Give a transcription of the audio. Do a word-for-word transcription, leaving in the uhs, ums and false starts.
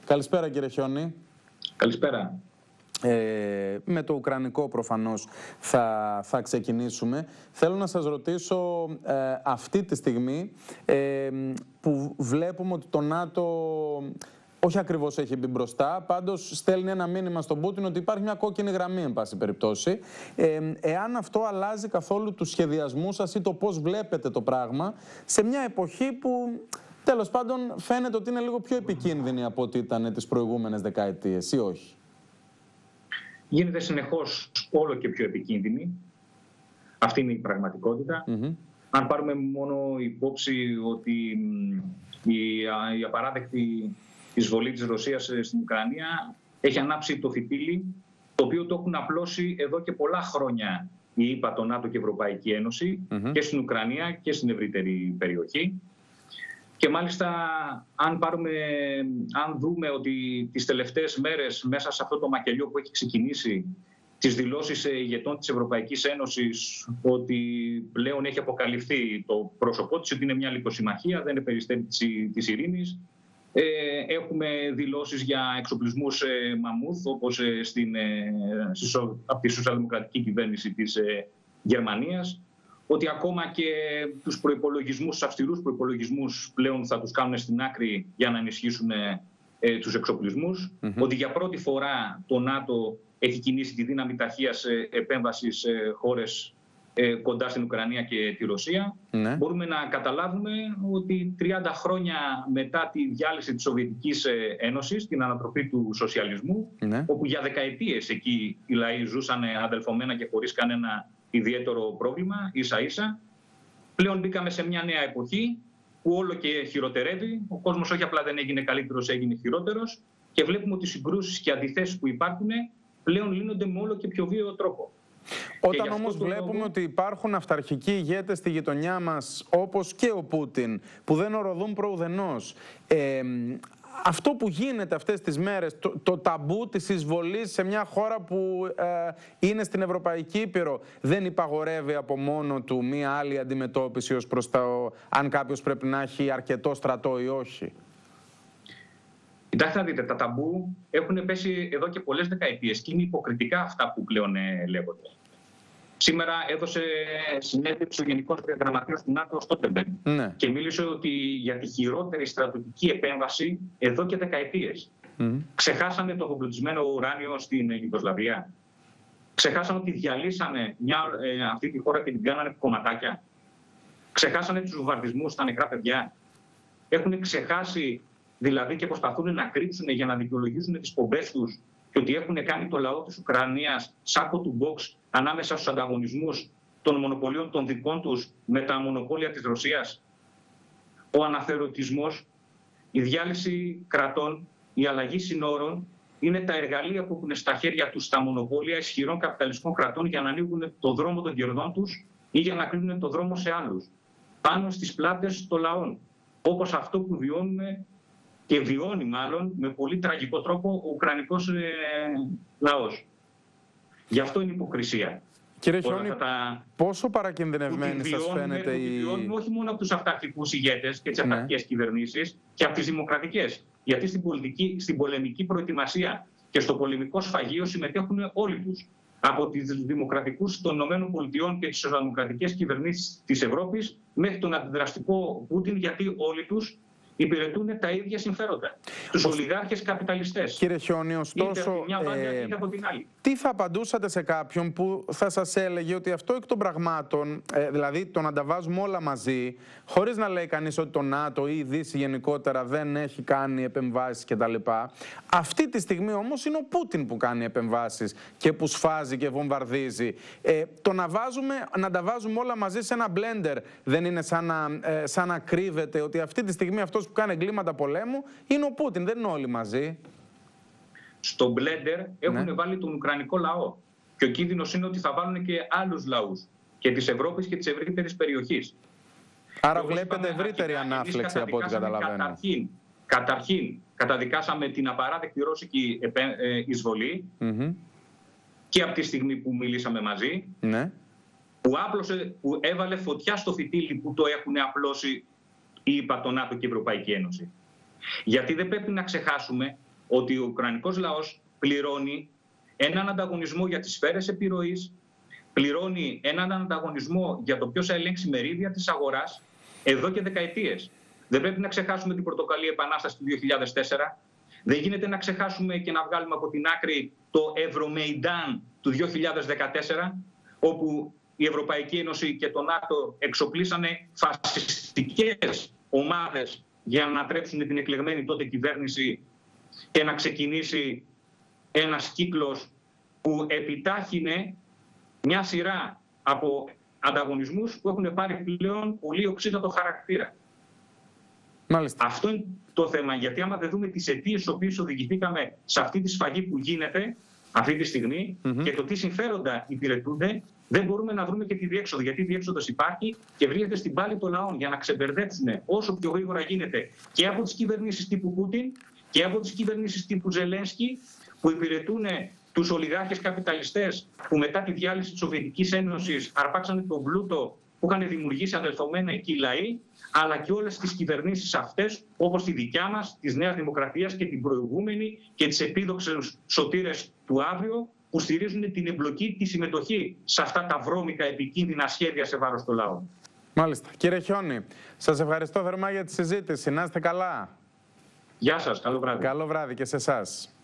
Καλησπέρα κύριε Χιόνι. Καλησπέρα. Ε, με το ουκρανικό προφανώς θα, θα ξεκινήσουμε. Θέλω να σας ρωτήσω ε, αυτή τη στιγμή ε, που βλέπουμε ότι το ΝΑΤΟ όχι ακριβώς έχει μπει μπροστά, πάντως στέλνει ένα μήνυμα στον Πούτιν ότι υπάρχει μια κόκκινη γραμμή εν πάση περιπτώσει. Ε, εάν αυτό αλλάζει καθόλου τους σχεδιασμούς σας ή το πώς βλέπετε το πράγμα σε μια εποχή που τέλος πάντων φαίνεται ότι είναι λίγο πιο επικίνδυνη από ό,τι ήταν τις προηγούμενες δεκαετίες, ή όχι? Γίνεται συνεχώς όλο και πιο επικίνδυνη. Αυτή είναι η πραγματικότητα. Mm-hmm. Αν πάρουμε μόνο υπόψη ότι η, η απαράδεκτη εισβολή της Ρωσίας στην Ουκρανία έχει ανάψει το φυτίλι, το οποίο το έχουν απλώσει εδώ και πολλά χρόνια η ΗΠΑ, το ΝΑΤΟ και η Ευρωπαϊκή Ένωση, mm-hmm. και στην Ουκρανία και στην ευρύτερη περιοχή. Και μάλιστα, αν, πάρουμε, αν δούμε ότι τις τελευταίες μέρες μέσα σε αυτό το μακελιό που έχει ξεκινήσει, τις δηλώσεις ηγετών της Ευρωπαϊκής Ένωσης ότι πλέον έχει αποκαλυφθεί το πρόσωπό της, ότι είναι μια λιποσυμμαχία, δεν είναι περιστέρηση της ειρήνης. Ε, έχουμε δηλώσεις για εξοπλισμούς ε, μαμούθ, όπως ε, στην, ε, από τη σοσιαλδημοκρατική κυβέρνηση της ε, Γερμανίας, ότι ακόμα και τους προϋπολογισμούς, τους αυστηρούς προϋπολογισμούς πλέον θα τους κάνουν στην άκρη για να ενισχύσουν ε, τους εξοπλισμούς, mm-hmm. ότι για πρώτη φορά το ΝΑΤΟ έχει κινήσει τη δύναμη ταχείας ε, επέμβασης σε χώρες ε, κοντά στην Ουκρανία και τη Ρωσία. Mm-hmm. Μπορούμε να καταλάβουμε ότι τριάντα χρόνια μετά τη διάλυση της Σοβιετικής Ένωσης, την ανατροπή του σοσιαλισμού, mm-hmm. όπου για δεκαετίες εκεί οι λαοί ζούσαν αδελφωμένα και χωρίς κανένα ιδιαίτερο πρόβλημα, ίσα-ίσα. Πλέον μπήκαμε σε μια νέα εποχή που όλο και χειροτερεύει. Ο κόσμος όχι απλά δεν έγινε καλύτερος, έγινε χειρότερος. Και βλέπουμε ότι οι συγκρούσεις και αντιθέσεις που υπάρχουν πλέον λύνονται με όλο και πιο βίαιο τρόπο. Όταν όμως βλέπουμε λόγο... ότι υπάρχουν αυταρχικοί ηγέτες στη γειτονιά μας, όπως και ο Πούτιν, που δεν οροδούν προουδενός, ε, αυτό που γίνεται αυτές τις μέρες, το, το ταμπού της εισβολής σε μια χώρα που ε, είναι στην Ευρωπαϊκή Ήπειρο, δεν υπαγορεύει από μόνο του μία άλλη αντιμετώπιση ως προς το αν κάποιος πρέπει να έχει αρκετό στρατό ή όχι? Κοιτάξτε να δείτε, τα ταμπού έχουν πέσει εδώ και πολλές δεκαετίες και είναι υποκριτικά αυτά που πλέον ε, λέγονται. Σήμερα έδωσε συνέντευξη ο Γενικός Γραμματέας του ΝΑΤΟ, Στόλτεμπεργκ, ναι. και μίλησε ότι για τη χειρότερη στρατιωτική επέμβαση εδώ και δεκαετίες. Mm. Ξεχάσανε το αποπλουτισμένο ουράνιο στην Ιουγκοσλαβία. Ξεχάσανε ότι διαλύσανε μια, ε, αυτή τη χώρα και την κάνανε κομματάκια. Ξεχάσανε τους βομβαρδισμούς στα νεκρά παιδιά. Έχουν ξεχάσει δηλαδή και προσπαθούν να κρύψουν για να δικαιολογήσουν τις πομπές τους και ότι έχουν κάνει το λαό της Ουκρανίας σάκο του μποξ ανάμεσα στους ανταγωνισμούς των μονοπωλίων των δικών τους με τα μονοπόλια της Ρωσίας. Ο αναθεωρητισμός, η διάλυση κρατών, η αλλαγή συνόρων είναι τα εργαλεία που έχουν στα χέρια τους τα μονοπόλια ισχυρών καπιταλιστικών κρατών για να ανοίγουν το δρόμο των κερδών τους ή για να κλείνουν το δρόμο σε άλλους. Πάνω στις πλάτες των λαών, όπως αυτό που βιώνουμε και βιώνει μάλλον με πολύ τραγικό τρόπο ο Ουκρανικός ε, λαός. Γι' αυτό είναι υποκρισία. Κύριε Χιόνι, τα... πόσο παρακινδυνευμένη σας φαίνεται η... βιώνουμε όχι μόνο από τους αυταρχικούς ηγέτες και τις ναι. αυταρχικές κυβερνήσεις και από τις δημοκρατικές. Γιατί στην, πολιτική, στην πολεμική προετοιμασία και στο πολεμικό σφαγείο συμμετέχουν όλοι τους. Από τις δημοκρατικούς των ΗΠΑ και τις σοσιαλδημοκρατικές κυβερνήσεις της Ευρώπης μέχρι τον αντιδραστικό Πούτιν, γιατί όλοι τους υπηρετούν τα ίδια συμφέροντα. Τους Ως... ολιγάρχες καπιταλιστές. Κύριε Χιόνι, ωστόσο, είτε μια βάρια, ε... είτε από την άλλη. Τι θα απαντούσατε σε κάποιον που θα σας έλεγε ότι αυτό εκ των πραγμάτων, ε, δηλαδή το να τα βάζουμε όλα μαζί, χωρίς να λέει κανείς ότι το ΝΑΤΟ ή η Δύση γενικότερα δεν έχει κάνει επεμβάσεις κτλ. Αυτή τη στιγμή όμως είναι ο Πούτιν που κάνει επεμβάσεις και που σφάζει και βομβαρδίζει. Ε, το να, βάζουμε, να τα βάζουμε όλα μαζί σε ένα μπλέντερ δεν είναι σαν να, ε, σαν να κρύβεται ότι αυτή τη στιγμή αυτός που κάνει εγκλήματα πολέμου είναι ο Πούτιν, δεν είναι όλοι μαζί? Στο μπλέντερ έχουν ναι. βάλει τον Ουκρανικό λαό. Και ο κίνδυνος είναι ότι θα βάλουν και άλλους λαούς και της Ευρώπης και της ευρύτερης περιοχής. Άρα και βλέπετε ευρύτερη ανάφλεξη από ό,τι καταλαβαίνω. Καταρχήν, καταρχήν καταδικάσαμε την απαράδεκτη ρώσικη εισβολή mm-hmm. και από τη στιγμή που μιλήσαμε μαζί, ναι. που, άπλωσε, που έβαλε φωτιά στο φυτίλι που το έχουν απλώσει η ΗΠΑ, το ΝΑΤΟ και η Ευρωπαϊκή Ένωση. Γιατί δεν πρέπει να ξεχάσουμε ότι ο Ουκρανικός λαός πληρώνει έναν ανταγωνισμό για τις σφαίρες επιρροής, πληρώνει έναν ανταγωνισμό για το ποιος θα ελέγξει μερίδια της αγοράς εδώ και δεκαετίες. Δεν πρέπει να ξεχάσουμε την Πορτοκαλί Επανάσταση του δύο χιλιάδες τέσσερα. Δεν γίνεται να ξεχάσουμε και να βγάλουμε από την άκρη το Ευρωμεϊντάν του δύο χιλιάδες δεκατέσσερα, όπου η Ευρωπαϊκή Ένωση και το ΝΑΤΟ εξοπλίσανε φασιστικές ομάδες για να ανατρέψουν την εκλεγμένη τότε κυβέρνηση και να ξεκινήσει ένας κύκλος που επιτάχυνε μια σειρά από ανταγωνισμούς που έχουν πάρει πλέον πολύ οξύτατο χαρακτήρα. Μάλιστα. Αυτό είναι το θέμα, γιατί άμα δεν δούμε τις αιτίες στις οποίες οδηγηθήκαμε σε αυτή τη σφαγή που γίνεται αυτή τη στιγμή mm-hmm. και το τι συμφέροντα υπηρετούνται, δεν μπορούμε να βρούμε και τη διέξοδο. Γιατί η διέξοδος υπάρχει και βρίσκεται στην πάλη των λαών για να ξεμπερδέψουν όσο πιο γρήγορα γίνεται και από τις κυβερνήσεις τύπου Πούτιν και από τις κυβερνήσεις τύπου Ζελένσκι, που υπηρετούν τους ολιγάρχες καπιταλιστές που μετά τη διάλυση της Σοβιετικής Ένωσης αρπάξανε τον πλούτο που είχαν δημιουργήσει αδελφωμένα εκεί οι λαοί, αλλά και όλες τις κυβερνήσεις αυτές, όπως τη δικιά μας, της Νέας Δημοκρατίας και την προηγούμενη και τις επίδοξες σωτήρες του αύριο, που στηρίζουν την εμπλοκή, τη συμμετοχή σε αυτά τα βρώμικα επικίνδυνα σχέδια σε βάρος του λαού. Μάλιστα. Κύριε Χιόνι, σας ευχαριστώ θερμά για τη συζήτηση. Να είστε καλά. Γεια σας. Καλό βράδυ. Καλό βράδυ και σε εσάς.